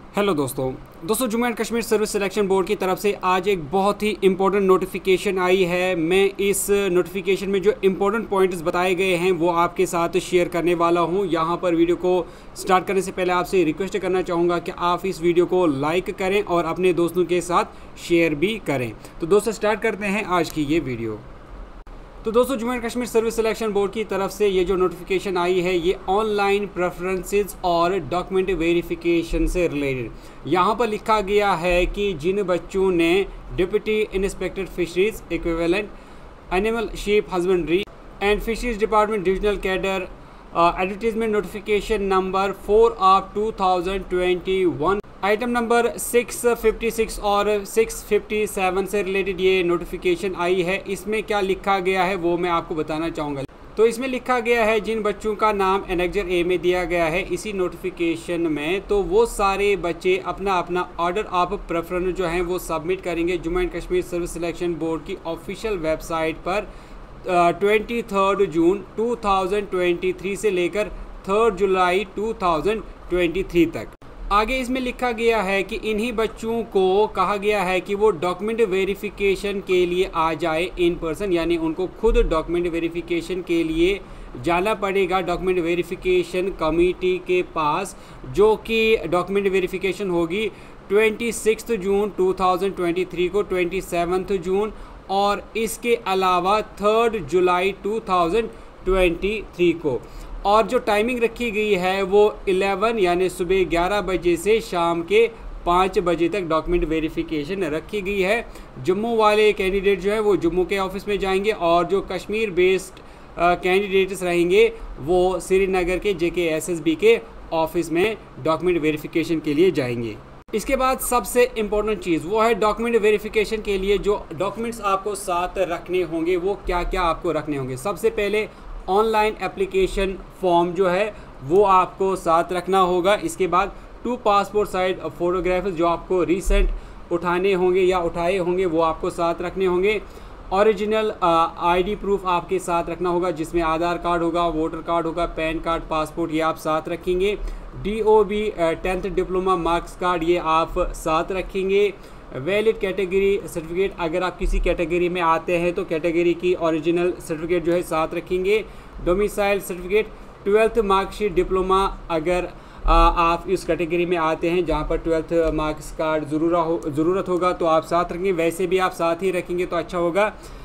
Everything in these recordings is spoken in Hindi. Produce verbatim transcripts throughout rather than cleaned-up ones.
हेलो दोस्तों दोस्तों Jammu and Kashmir service selection board की तरफ से आज एक बहुत ही इंपॉर्टेंट नोटिफिकेशन आई है। मैं इस नोटिफिकेशन में जो इंपॉर्टेंट पॉइंट्स बताए गए हैं वो आपके साथ शेयर करने वाला हूं। यहां पर वीडियो को स्टार्ट करने से पहले आपसे रिक्वेस्ट करना चाहूँगा कि आप इस वीडियो को लाइक करें और अपने दोस्तों के साथ शेयर भी करें। तो दोस्तों स्टार्ट करते हैं आज की ये वीडियो। तो दोस्तों Jammu and Kashmir service selection board की तरफ से ये जो नोटिफिकेशन आई है ये ऑनलाइन प्रेफरेंसेस और डॉक्यूमेंट वेरिफिकेशन से रिलेटेड। यहाँ पर लिखा गया है कि जिन बच्चों ने deputy inspector fisheries equivalent animal sheep husbandry and fisheries department divisional cadre advertisement notification number four of two thousand twenty one item number six fifty six और सिक्स फिफ्टी सेवन से रिलेटेड ये नोटिफिकेशन आई है। इसमें क्या लिखा गया है वो मैं आपको बताना चाहूँगा। तो इसमें लिखा गया है जिन बच्चों का नाम एनेक्जर ए में दिया गया है इसी नोटिफिकेशन में, तो वो सारे बच्चे अपना अपना ऑर्डर ऑफ प्रेफरेंस जो हैं वो सबमिट करेंगे Jammu and Kashmir service selection board की ऑफिशियल वेबसाइट पर twenty third June two thousand twenty three से लेकर third July two thousand twenty three तक। आगे इसमें लिखा गया है कि इन्हीं बच्चों को कहा गया है कि वो डॉक्यूमेंट वेरिफिकेशन के लिए आ जाए इन पर्सन, यानी उनको खुद डॉक्यूमेंट वेरिफिकेशन के लिए जाना पड़ेगा डॉक्यूमेंट वेरिफिकेशन कमेटी के पास, जो कि डॉक्यूमेंट वेरिफिकेशन होगी twenty six June two thousand twenty three को, ट्वेंटी सेवन्थ जून और इसके अलावा third July two thousand twenty three को। और जो टाइमिंग रखी गई है वो इलेवन यानी सुबह ग्यारह बजे से शाम के पाँच बजे तक डॉक्यूमेंट वेरिफिकेशन रखी गई है। जम्मू वाले कैंडिडेट जो है वो जम्मू के ऑफिस में जाएंगे और जो कश्मीर बेस्ड कैंडिडेट्स रहेंगे वो श्रीनगर के J K S S B के ऑफिस में डॉक्यूमेंट वेरिफिकेशन के लिए जाएंगे। इसके बाद सबसे इम्पोर्टेंट चीज़ वो है डॉक्यूमेंट वेरिफिकेशन के लिए जो डॉक्यूमेंट्स आपको साथ रखने होंगे वो क्या क्या आपको रखने होंगे। सबसे पहले ऑनलाइन एप्लीकेशन फॉर्म जो है वो आपको साथ रखना होगा। इसके बाद टू पासपोर्ट साइज फ़ोटोग्राफ्स जो आपको रीसेंट उठाने होंगे या उठाए होंगे वो आपको साथ रखने होंगे। ओरिजिनल आईडी प्रूफ आपके साथ रखना होगा जिसमें आधार कार्ड होगा, वोटर कार्ड होगा, पैन कार्ड, पासपोर्ट ये आप साथ रखेंगे। D O B tenth diploma marks card ये आप साथ रखेंगे। वैलिड कैटेगरी सर्टिफिकेट अगर आप किसी कैटेगरी में आते हैं तो कैटेगरी की ओरिजिनल सर्टिफिकेट जो है साथ रखेंगे। Domicile certificate, twelfth marksheet diploma अगर आ, आप इस कैटेगरी में आते हैं जहां पर ट्वेल्थ मार्क्स कार्ड ज़रूर हो ज़रूरत होगा तो आप साथ रखेंगे। वैसे भी आप साथ ही रखेंगे तो अच्छा होगा।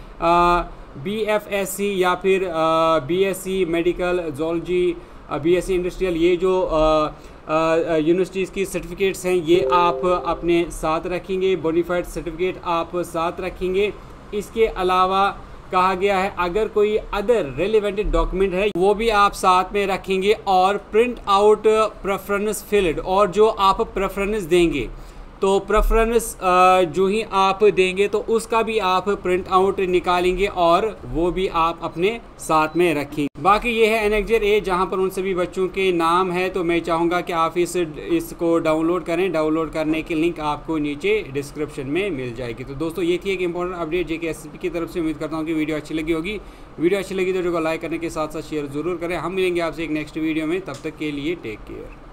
बी एफ एस सी या फिर B S C medical zoology, B S C industrial ये जो यूनिवर्सिटीज़ की सर्टिफिकेट्स हैं ये आप अपने साथ रखेंगे। बोनीफाइड सर्टिफिकेट आप साथ रखेंगे। इसके अलावा कहा गया है अगर कोई अदर रेलिवेंट डॉक्यूमेंट है वो भी आप साथ में रखेंगे। और प्रिंट आउट प्रेफरेंस फिल्ड, और जो आप प्रेफरेंस देंगे तो प्रेफरेंस जो ही आप देंगे तो उसका भी आप प्रिंट आउट निकालेंगे और वो भी आप अपने साथ में रखेंगे। बाकी ये है एनेक्जर ए जहां पर उन सभी बच्चों के नाम है, तो मैं चाहूँगा कि आप इस इसको डाउनलोड करें। डाउनलोड करने की लिंक आपको नीचे डिस्क्रिप्शन में मिल जाएगी। तो दोस्तों ये थी एक इंपॉर्टेंट अपडेट जे के एस एस बी की तरफ से। उम्मीद करता हूँ कि वीडियो अच्छी लगी होगी। वीडियो अच्छी लगी तो वीडियो को लाइक करने के साथ साथ शेयर ज़रूर करें। हम मिलेंगे आपसे एक नेक्स्ट वीडियो में, तब तक के लिए टेक केयर।